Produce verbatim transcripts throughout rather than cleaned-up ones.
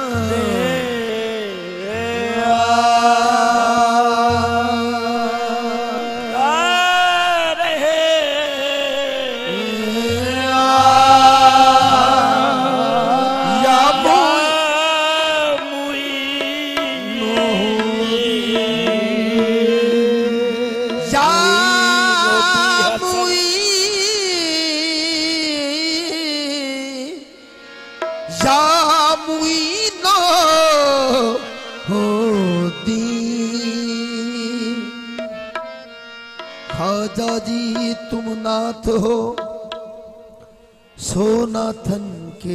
ख्वाजा जी तुम नाथ हो सोनाथन के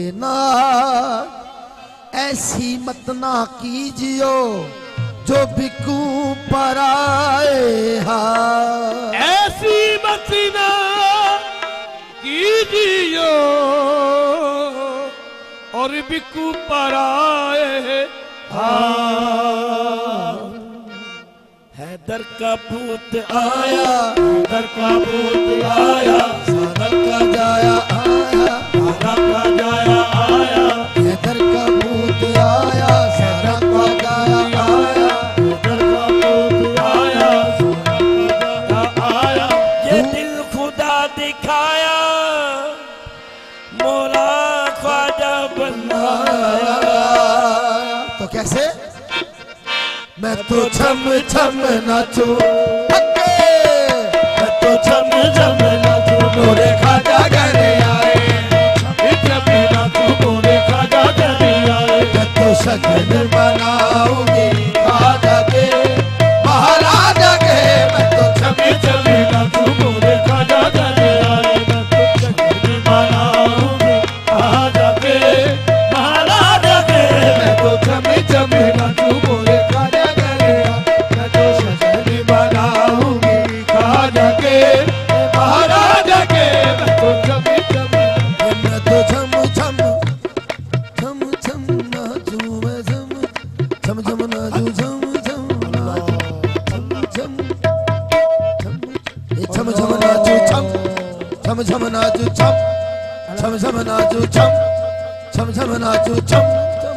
नाथ, ऐसी मत ना कीजियो जो बिकू पर आए हा, ऐसी मत ना कीजियो और बिकू पर आए हा। हैदर का भूत आया, हैदर का भूत आया, सादर का जाया आया, सादर का जाया आया, हैदर का भूत आया, सादर का जाया आया, हैदर का भूत आया, सादर का जाया आया। ये दिल खुदा दिखाया, मौला ख्वाजा बनाया। तो कैसे? मैं तो छम छम नाचू, मैं तो छम छम नाचू, मोरे ख्वाजा घर आए, छम नाचू, मोरे ख्वाजा घर आए। मैं तो शगन मनाऊंगी ख्वाजा के महाराजा के, मैं तो छम छम नाचू, मोरे ख्वाजा घर आए। मैं तो शगन मनाऊंगी ख्वाजा के महाराजा के, मैं तो छम छम नाचू, मोरे ख्वाजा छम छम नाचू छम, छम छम नाचू छम, छम छम नाचू छम,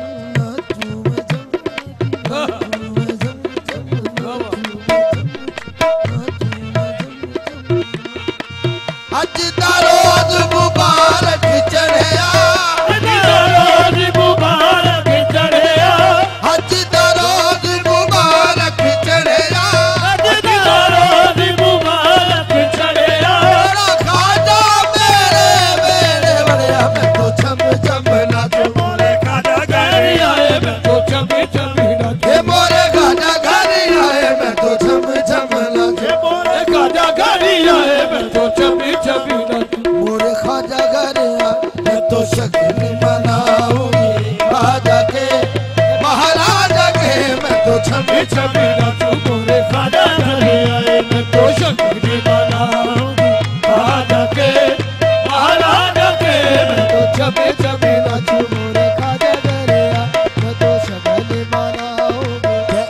अज दा रोज मुबारक चढ़िया, अज दा रोज मुबारक चढ़िया, अज दा रोज मुबारक चढ़िया, अज दा रोज मुबारक चढ़िया। ख्वाजा मेरे मेरे बड़िया, मैं तो छम छम नाचू, मोरे ख्वाजा घर आए, मैं तो छम छम नाचू, हे मोरे ख्वाजा घर आए, मैं तो छम छम नाचू, मोरे ख्वाजा घर आए, मैं तो छम छम नाचू, मोरे ख्वाजा घर आए, मैं तो शगन मनाऊंगी ख्वाजा के महाराजा के, मैं तो छम छम नाचू, मोरे ख्वाजा घर आए, मैं तो शगन मनाऊंगी ख्वाजा के महाराजा के, मैं तो छम छम नाचू, मोरे ख्वाजा घर आए, मैं तो शगन मनाऊंगी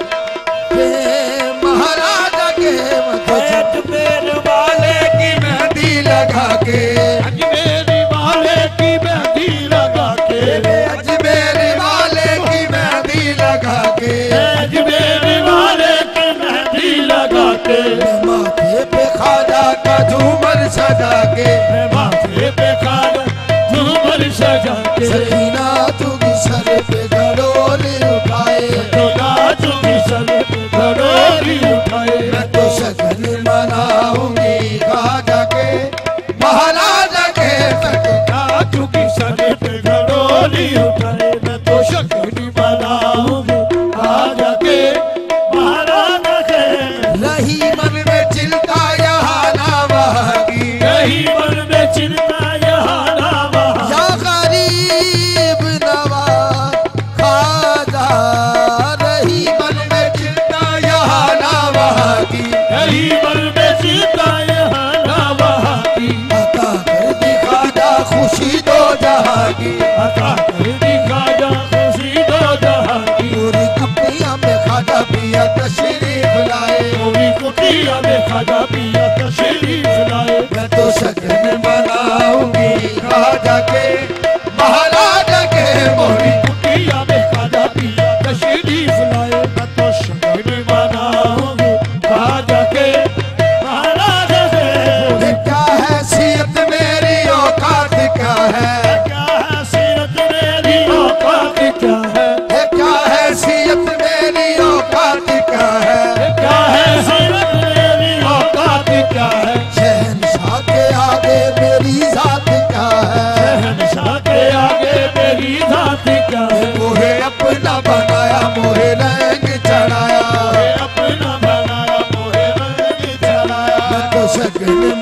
के महाराजा के, मैं तो अजमेर वाले की मेहंदी लगा के, अजमेर वाले की मेहंदी लगा के, अजमेर वाले की मेहंदी लगा के, अजमेर वाले की मेहंदी लगा के, माथे पे ख्वाजा का झूमर सजा के, माथे पे ख्वाजा झूमर सजा के, सकीना तुगी सर पे गडोली उठाए, तो नाचू की सर पे गडोली उठाए, मैं तो शगन मनाऊंगी ख्वाजा के महाराजा के, मैं तो नाचू की सर पे गडोली उठाए, मैं तो शगन मनाऊंगी ख्वाजा के महाराजा के। रही मन में चिंता यहाँ ना वहाँ की, यही मन में चिंता यहाँ ना वहाँ, या गरीब नवाज ख्वाजा, रही मन में चिंता यहाँ ना वहाँ की, यही मन में चिंता यहाँ ना वहाँ की, अता कर दी ख्वाजा खुशी दो जहाँ की, अता कर दी ख्वाजा खुशी दो जहाँ की, पूरी कुटिया में ख्वाजा पिया तशरीफ लाए, पूरी कुटिया में ख्वाजा पिया तशरीफ लाए, मैं तो शगन मनाऊंगी ख्वाजा के महाराजा के, मोरी कुटिया में ख्वाजा मोहे रंग चढ़ाया, अपना बनाया मोहे रंग चढ़ाया। मैं तो शगन